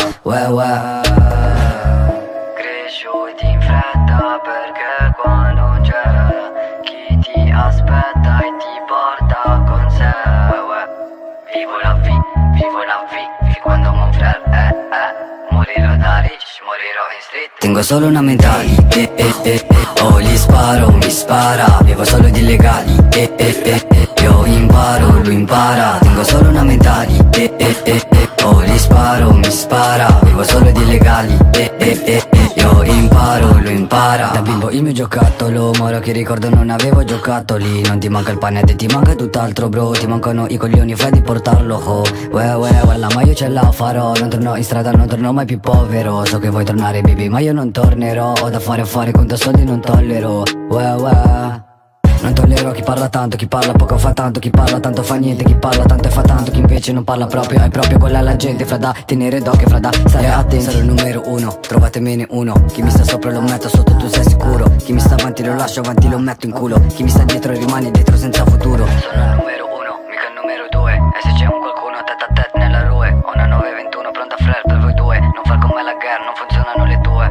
Speaker 3: Cresciuti in fretta perché qua non c'è chi ti aspetta e ti porta con sé. Vivo la V, fin quando mon frère morirò da rich, morirò in street.
Speaker 4: Tengo solo una mentalità. Oh, gli sparo, mi spara, vivo solo di illegali. Io imparo, lui impara, tengo solo una mentalità. Oh, gli sparo, mi spara, vivo solo di illegali. Io imparo, lui impara. Da bimbo il mio giocattolo, ma ora che ricordo non avevo giocattoli. Non ti manca il pane e ti manca tutt'altro bro. Ti mancano i coglioni fra di portarlo ho. Ma io ce la farò. Non torno in strada, non torno mai più povero. So che vuoi tornare baby, ma io non tornerò. Ho da fare, conto soldi non tollero. Non tollero chi parla tanto, chi parla poco fa tanto, chi parla tanto fa niente, chi parla tanto e fa tanto, chi invece non parla proprio è proprio quella la gente. Fra da tenere d'occhio, fra da stare attenti. Sarò il numero uno, trovatemene uno. Chi mi sta sopra lo metto sotto, tu sei sicuro. Chi mi sta avanti lo lascio avanti, lo metto in culo. Chi mi sta dietro rimane dietro senza futuro.
Speaker 3: Sono il numero uno, mica il numero due. E se c'è un qualcuno tête a tête nella rue, ho una 921 pronta frère per voi due. Non far con me la guerra, non funzionano le tue.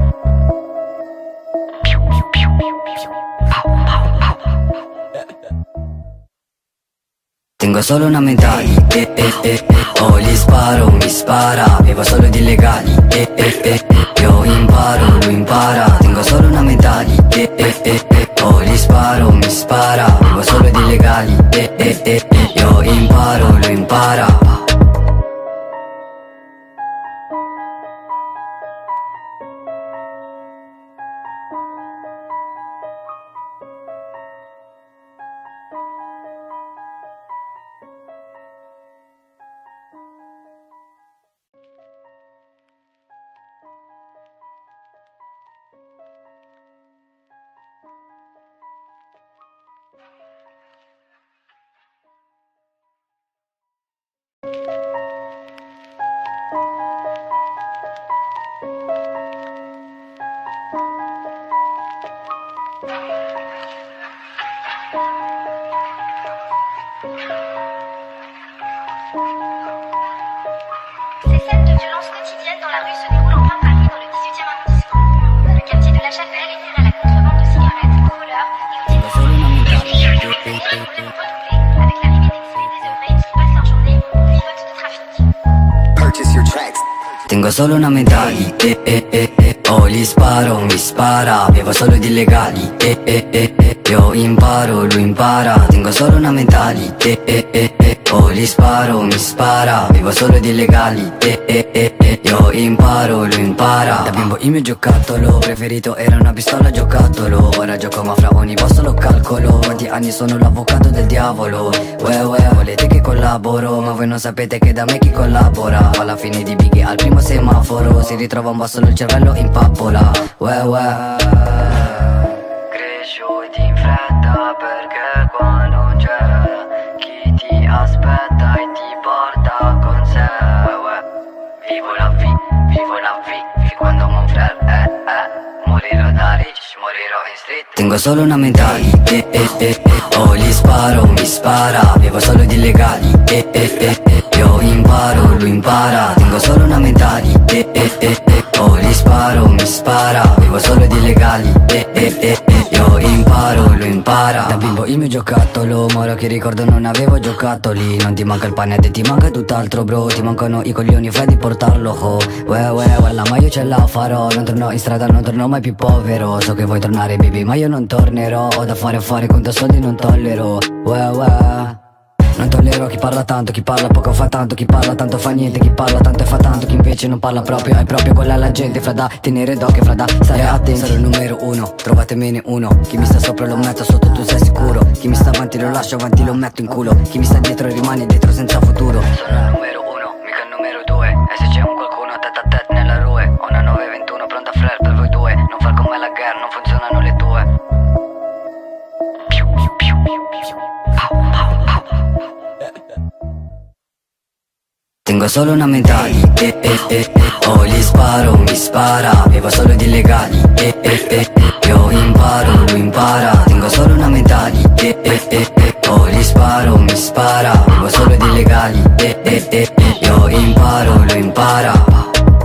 Speaker 4: Tengo solo una mentalità. Oh, gli sparo, mi spara, vivo solo di illegali. Io imparo, lui impara, tengo solo una mentalità. Oh, gli sparo, mi spara, vivo solo di illegali. Io imparo, lui impara.
Speaker 1: Ces scènes de violence quotidienne dans la rue se déroulent en plein Paris, dans le 18e arrondissement. Le quartier de la Chapelle est lié à la contrebande de cigarettes, aux voleurs et aux types de avec l'arrivée d'exilés désœuvrés qui passent leur journée en pilote de trafic.
Speaker 2: Purchase your tracks.
Speaker 4: Tengo solo una mentalità. Oh, gli sparo, mi spara, vivo solo di illegali. Io imparo, lui impara, tengo solo una mentalità. Oh, gli sparo, mi spara, vivo solo di illegali. Io imparo, lui impara. Da bimbo il mio giocattolo preferito era una pistola giocattolo. Ora gioco ma fra ogni boss lo calcolo. Quanti anni sono l'avvocato del diavolo. Volete che collaboro, ma voi non sapete che da me chi collabora. Alla fine di Biggie al primo semaforo si ritrova un boss solo il cervello in pappola.
Speaker 3: Cresciuti in fretta perché qua non c'è chi ti aspetta e ti porta con sé. Vivo la V, fin quando mon frère morirò da rich, morirò in street.
Speaker 4: Tengo solo una mentalità. Oh, gli sparo, mi spara, vivo solo di illegali. Io imparo, lui impara, tengo solo una mentalità. Oh, gli sparo, mi spara, vivo solo di illegali. Io imparo, lui impara. Da bimbo il mio giocattolo, ma ora che ricordo non avevo giocattoli. Non ti manca il pane e ti manca tutt'altro bro. Ti mancano i coglioni fra di portarlo ho. Ma io ce la farò. Non torno in strada, non torno mai più povero. So che vuoi tornare baby, ma io non tornerò. Ho da fare, conto soldi non tollero. Non tollero chi parla tanto, chi parla poco fa tanto, chi parla tanto fa niente, chi parla tanto e fa tanto, chi invece non parla proprio è proprio quella la gente. Fra da tenere d'occhio, fra da stare attenti. Sarò il numero uno, trovatemene uno. Chi mi sta sopra lo metto sotto, tu sei sicuro. Chi mi sta avanti lo lascio avanti, lo metto in culo. Chi mi sta dietro rimane dietro senza futuro.
Speaker 3: Sono il numero uno, mica il numero due. E se c'è un qualcuno tête a tête nella rue, ho una 921 pronta frère per voi due. Non far con me la guerra,
Speaker 4: Tengo solo una mentali, oh gli sparo, mi spara, vivo solo di illegali, io imparo, lui impara. Tengo solo una mentali, oh gli sparo, mi spara, vivo solo di illegali, io imparo, lui impara.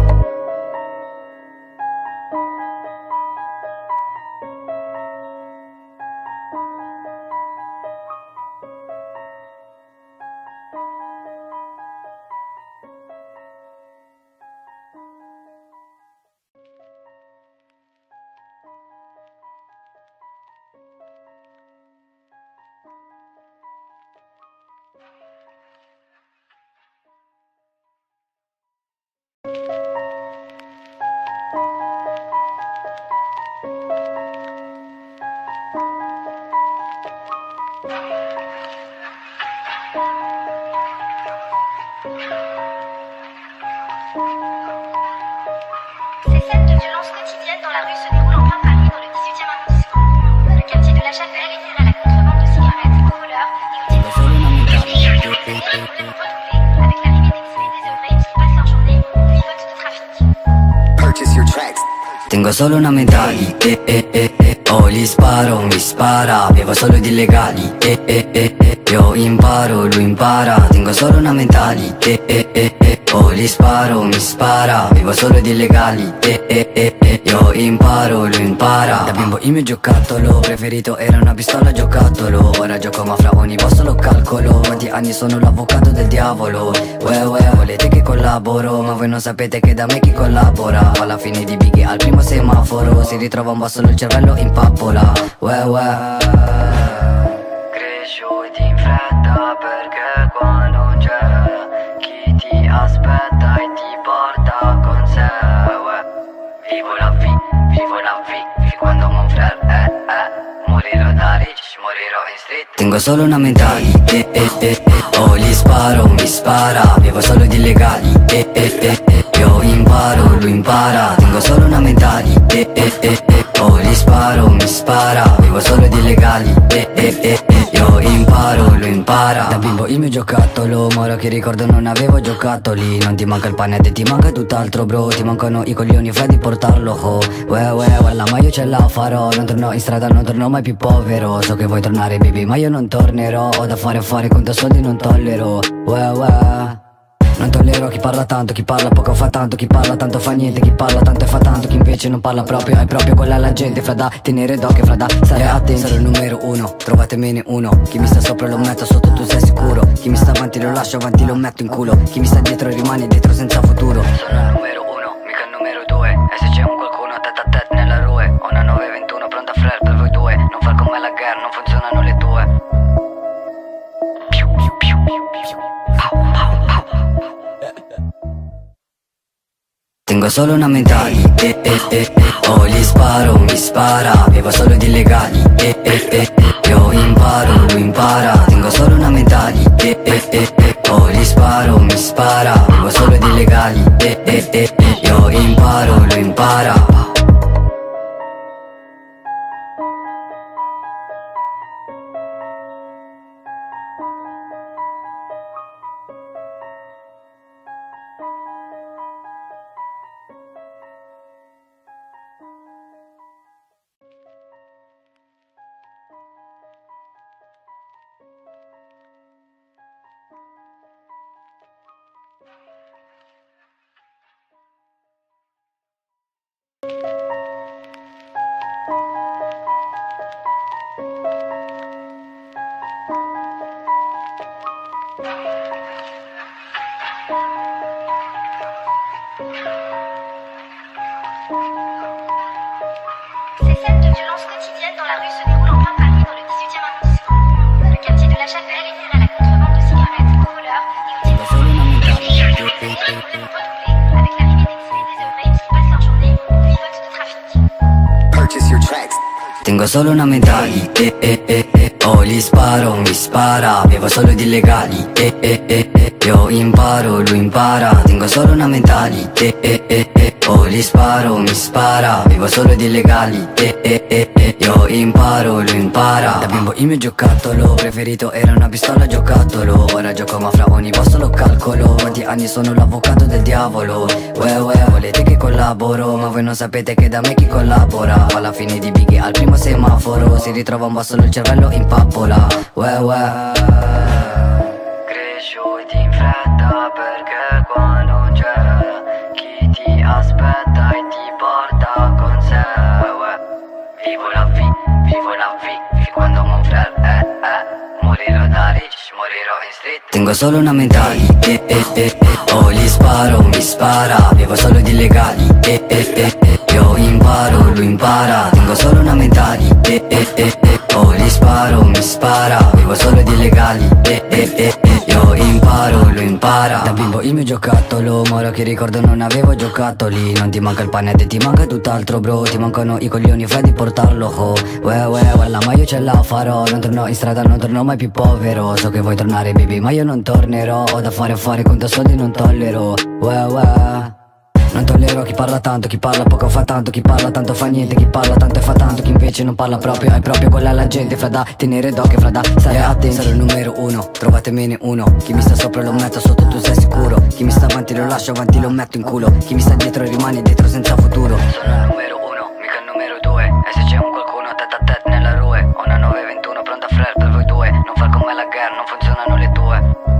Speaker 1: Ces scènes de violence quotidienne dans la rue se déroulent en plein Paris, dans le 18e arrondissement. Le quartier de la Chapelle est lié à la contrebande de cigarettes, aux voleurs et aux débits. Avec l'arrivée d'exilés désœuvrés qui passent leur journée au pilote de trafic.
Speaker 2: Purchase your tracks.
Speaker 4: Tengo solo una mentali, oh gli sparo, mi spara, vivo solo di illegali, io imparo, lui impara. Tengo solo una mentali, oh gli sparo, mi spara, vivo solo di illegali, io imparo, lui impara. Da bimbo il mio giocattolo preferito era una pistola giocattolo. Ora gioco ma fra ogni boss lo calcolo. Quanti anni sono l'avvocato del diavolo. Volete che collaboro, ma voi non sapete che da me chi collabora. Alla fine di Biggie al primo semaforo si ritrova un basso, il cervello in pappola.
Speaker 3: Cresciuti in fretta perché qua non c'è chi ti aspetta e ti porta con sé. Vivo la vie quando mon frère morirò da rich, morirò in street.
Speaker 4: Tengo solo una mentali, oh gli sparo, mi spara, vivo solo di illegali, io imparo, lui impara. Tengo solo una mentali, oh gli sparo, mi spara, vivo solo di illegali, io imparo, lui impara. Da bimbo il mio giocattolo, ma ora che ricordo non avevo giocattoli. Non ti manca il pane e ti manca tutt'altro bro. Ti mancano i coglioni fra di portarlo ho. Walla ma io ce la farò. Non torno in strada, non torno mai più povero. So che vuoi tornare baby ma io non tornerò. Ho da fare conto soldi non tollero. Non tollero chi parla tanto, chi parla poco fa tanto, chi parla tanto fa niente, chi parla tanto e fa tanto, chi invece non parla proprio è proprio quella la gente. Fra da tenere d'occhio, fra da stare attenti. Sarò il numero uno, trovatemene uno. Chi mi sta sopra lo metto sotto, tu sei sicuro. Chi mi sta avanti lo lascio avanti, lo metto in culo. Chi mi sta dietro rimane dietro senza futuro.
Speaker 3: Sono il numero uno, mica il numero due. E se c'è un qualcuno tête a tête nella rue, ho una 921 pronta flare per voi due. Non far come la guerra, non funzionano le tue.
Speaker 4: Tengo solo una mentali, oh gli sparo, mi spara, vivo solo di illegali, io imparo, lui impara. Tengo solo una mentali, oh gli sparo, mi spara, vivo solo di illegali, io imparo, lui impara.
Speaker 1: Ces scènes de violence quotidienne dans la rue se déroulent en plein Paris, dans le 18e arrondissement. Le quartier de la Chapelle est lié à la contrebande de cigarettes, aux voleurs et aux débits. Avec l'arrivée d'exilés désœuvrés qui passent leur journée au pilote de trafic.
Speaker 2: Purchase your tracks.
Speaker 4: Tengo solo una mentali, oh gli sparo, mi spara, vivo solo di illegali, io imparo, lui impara. Tengo solo una mentali, oh gli sparo, mi spara, vivo solo di illegali, io imparo, lui impara. Da bimbo il mio giocattolo preferito era una pistola giocattolo. Ora gioco gioco ma fra ogni posto lo calcolo. Quanti anni sono l'avvocato del diavolo. Volete che collaboro, ma voi non sapete che da me chi collabora. Alla fine di Biggie al primo semaforo si ritrova un basso il cervello in pappola.
Speaker 3: Cresciuti in fretta perché qua non c'è chi ti aspetta e ti porta con sé. Vivo la V quando mon frère morirò da rich, morirò in street.
Speaker 4: Tengo solo una mentali, oh gli sparo, mi spara. Vivo solo di illegali, io imparo, lui impara. Tengo solo una mentali, oh gli sparo, mi spara. Vivo solo di illegali, io imparo, lui impara. Da bimbo il mio giocattolo, ma ora che ricordo non avevo giocattoli. Non ti manca il pane e ti manca tutt'altro bro. Ti mancano i coglioni fra di portarlo ho. Guarda ma io ce la farò. Non torno in strada, non torno mai più povero. So che vuoi tornare baby ma io non tornerò. Ho da fare conto soldi non tollero. Non tollero chi parla tanto, chi parla poco fa tanto. Chi parla tanto fa niente, chi parla tanto e fa tanto. Chi invece non parla proprio, è proprio quella la gente. Fra da tenere d'occhio, fra da stare attenti. Sarò il numero uno, trovatemene uno. Chi mi sta sopra lo metto sotto, tu sei sicuro. Chi mi sta avanti lo lascio avanti, lo metto in culo. Chi mi sta dietro rimane dietro senza futuro.
Speaker 3: Sono il numero uno, mica il numero due. E se c'è un qualcuno tête a tête nella rue. Ho una 921 pronta frère per voi due. Non far con me la guerra, non funzionano le tue.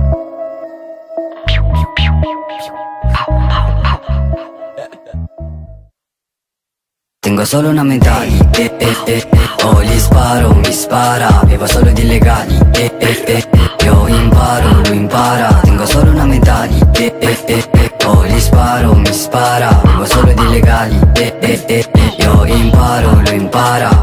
Speaker 4: Tengo solo una mentali, oh gli sparo, mi spara. Vivo solo di illegali, io imparo, lui impara. Tengo solo una mentali, oh gli sparo, mi spara. Vivo solo di illegali, io imparo, lui impara.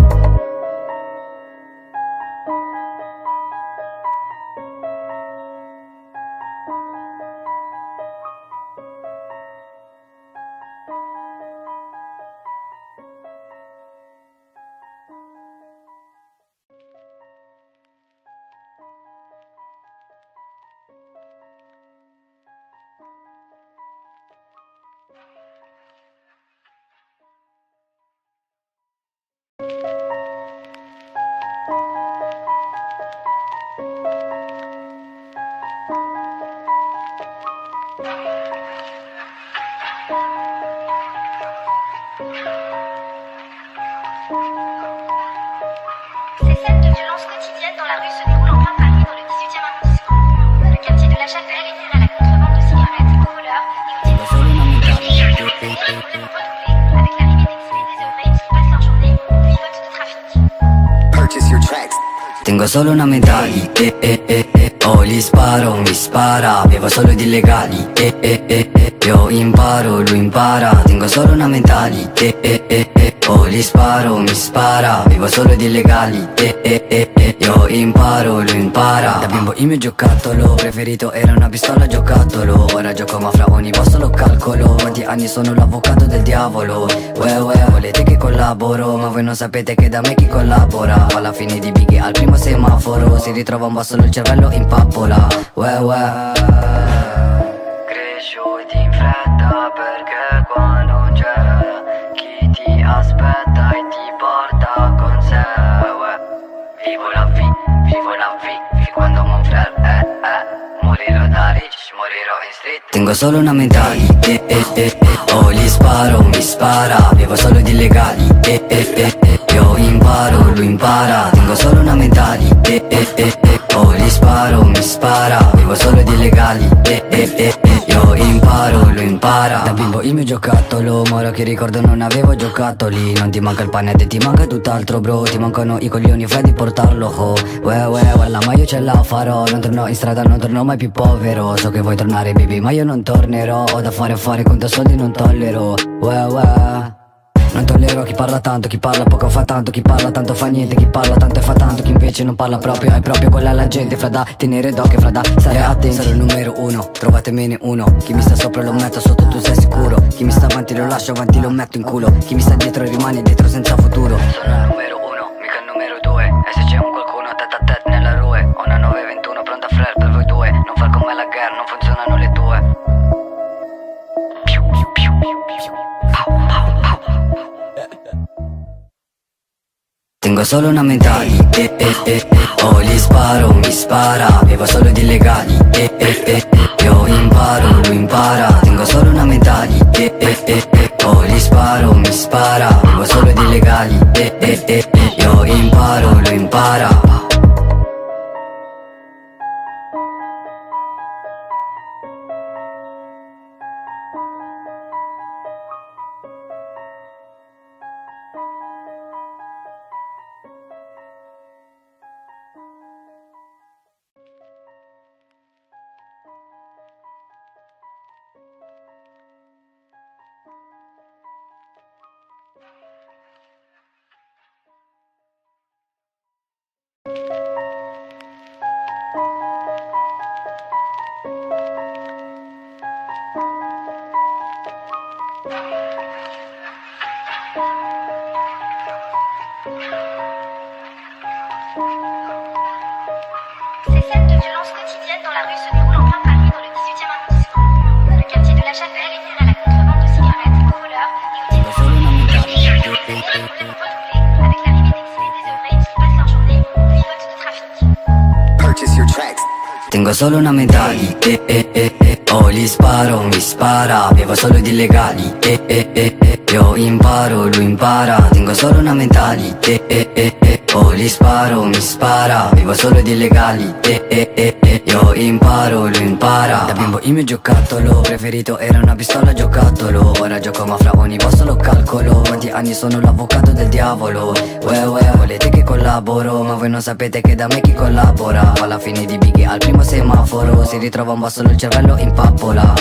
Speaker 1: Ces scènes de violence quotidienne dans la rue se déroulent en plein Paris, dans le 18e arrondissement. Le quartier de la Chapelle est lié à la contrebande de cigarettes, aux voleurs et aux types redoublés avec l'arrivée d'exilés désœuvrés qui passent leur journée vivote de trafic.
Speaker 2: Purchase your tracks.
Speaker 4: Tengo solo una mentali, oh gli sparo, mi spara. Vivo solo di illegali, io imparo, lui impara. Tengo solo una mentali, oh gli sparo, mi spara. Vivo solo di illegali, io imparo, lui impara. Da bimbo il mio giocattolo preferito era una pistola giocattolo. Ora gioco ma fra ogni posto lo calcolo. Quanti anni sono l'avvocato del diavolo. Volete che collaboro, ma voi non sapete che da me chi collabora. Alla fine di Biggie al primo semaforo si ritrova un basso il cervello in pappola.
Speaker 3: Cresciuti in fretta perché qua non c'è chi ti aspetta e ti porta con sé. Vivo la V quando mon frère morirò da rich, morirò in street.
Speaker 4: Tengo solo una mentali, oh gli sparo, mi spara. Vivo solo di illegali, io imparo, lui impara. Tengo solo una mentali, oh gli sparo, mi spara. Vivo solo di illegali, io imparo, lui impara. Da bimbo il mio giocattolo, ma ora che ricordo non avevo giocattoli. Non ti manca il pane e ti manca tutt'altro bro. Ti mancano i coglioni fra di portarlo ho. Guarda ma io ce la farò. Non torno in strada, non torno mai più povero. So che vuoi tornare baby ma io non tornerò. Ho da fare conto soldi non tollero. Non tollero chi parla tanto, chi parla poco fa tanto. Chi parla tanto fa niente, chi parla tanto e fa tanto. Chi invece non parla proprio, è proprio quella la gente. Fra da tenere d'occhio, fra da stare attenti. Sarò il numero uno, trovatemene uno. Chi mi sta sopra lo metto sotto, tu sei sicuro. Chi mi sta avanti lo lascio avanti, lo metto in culo. Chi mi sta dietro rimane dietro senza futuro.
Speaker 3: Sono il numero uno, mica il numero due. E se c'è un qualcuno tête a tête nella rue. Ho una 921 pronta frère per voi due. Non far con me la guerra, non funzionano le tue.
Speaker 4: Tengo Tengo solo una mentali, oh gli sparo, mi spara, vivo solo di illegali, io imparo, lui impara. Tengo solo una mentali, oh gli sparo, mi spara, vivo solo di illegali, io imparo, lui impara.
Speaker 1: Ces scènes de violence quotidienne dans la rue se déroulent en plein Paris, dans le 18e arrondissement. Le quartier de la Chapelle est lié à la contrebande de cigarettes, aux voleurs et aux débauches. Les roulés avec l'arrivée d'exilés désœuvrés qui passent leur journée au pivote de trafic.
Speaker 2: Purchase your tracks.
Speaker 4: Tengo solo una mentali, oh gli sparo, mi spara, vivo solo di illegali, io imparo, lui impara. Tengo solo una mentali, oh gli sparo, mi spara, vivo solo di illegali, io imparo, lui impara. Da bimbo il mio giocattolo preferito era una pistola giocattolo, ora gioco ma fra ogni posto lo calcolo. Quanti anni sono l'avvocato del diavolo, volete che collaboro, ma voi non sapete che da me chi collabora. Alla fine di Biggie al primo semaforo si ritrova un basso il cervello in pappola.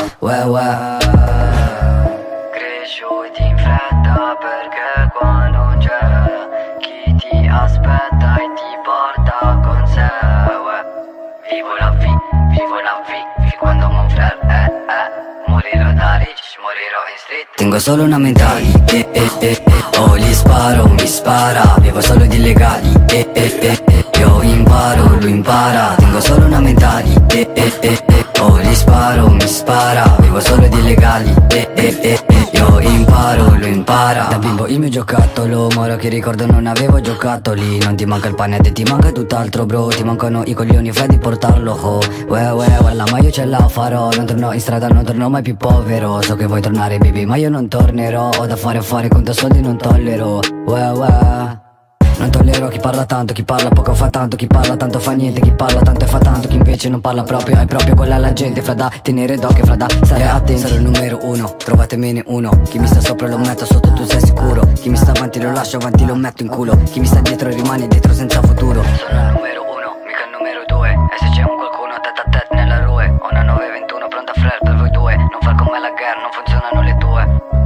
Speaker 3: Cresciuti in fretta perché qua non c'è chi ti aspetta e ti porta con sé. Vivo la vie fin quando mon frère morirò da rich, morirò in street.
Speaker 4: Tengo solo una mentali, oh gli sparo, mi spara, vivo solo di illegali, io imparo, lui impara. Tengo solo una mentali, oh gli sparo, mi spara, vivo solo di illegali, io imparo, lui impara. Da bimbo il mio giocattolo, ma ora che ricordo non avevo giocattoli. Non ti manca il pane e ti manca tutt'altro bro, ti mancano i coglioni fra di portarlo ho. Ma io ce la farò, non torno in strada, non torno mai più povero. So che vuoi tornare baby ma io non tornerò, ho da fare conto soldi non tollero. Non tollero chi parla tanto, chi parla poco fa tanto, chi parla tanto fa niente, chi parla tanto e fa tanto, chi invece non parla proprio è proprio quella la gente. Fra da tenere d'occhio, fra da stare attenti. Sarò il numero uno, trovatemene uno. Chi mi sta sopra lo metto sotto, tu sei sicuro. Chi mi sta avanti lo lascio avanti, lo metto in culo. Chi mi sta dietro rimane dietro senza futuro.
Speaker 3: Sono il numero uno, mica il numero due. E se c'è un qualcuno tête a tête nella rue, ho una 921 pronta flare per voi due. Non far con me la guerra, non funzionano le tue.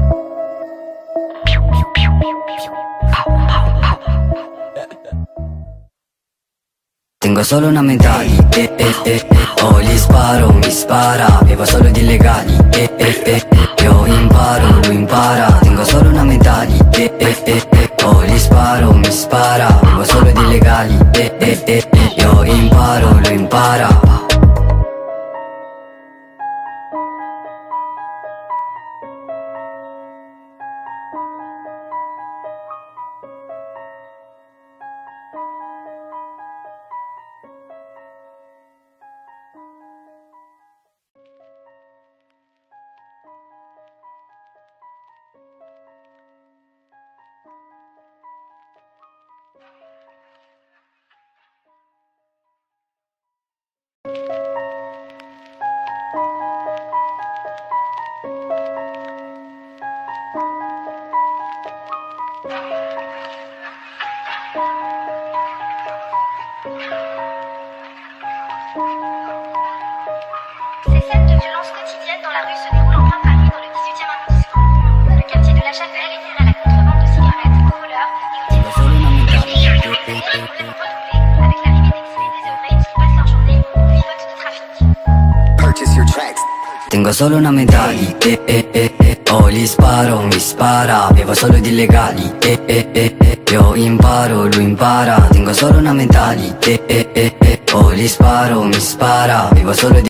Speaker 4: Tengo solo una mentali, oh gli sparo, mi spara, vivo solo di illegali, io imparo, lui impara. Tengo solo una mentali, oh gli sparo, mi spara, vivo solo di illegali, io imparo, lui impara.
Speaker 1: Ces scènes de violence quotidienne dans la rue se déroulent en plein Paris, dans le 18e arrondissement. Le quartier de la Chapelle est lié à la contrebande de cigarettes, aux voleurs et aux débauches. Les roulés avec l'arrivée d'exilés désœuvrés qui passent leur journée au pivote de trafic.
Speaker 2: Purchase your tracks.
Speaker 4: Tengo solo una mentali, oh gli sparo, mi spara, vivo solo di illegali, io imparo, lui impara. Tengo solo una mentali, oh gli sparo, mi spara, vivo solo di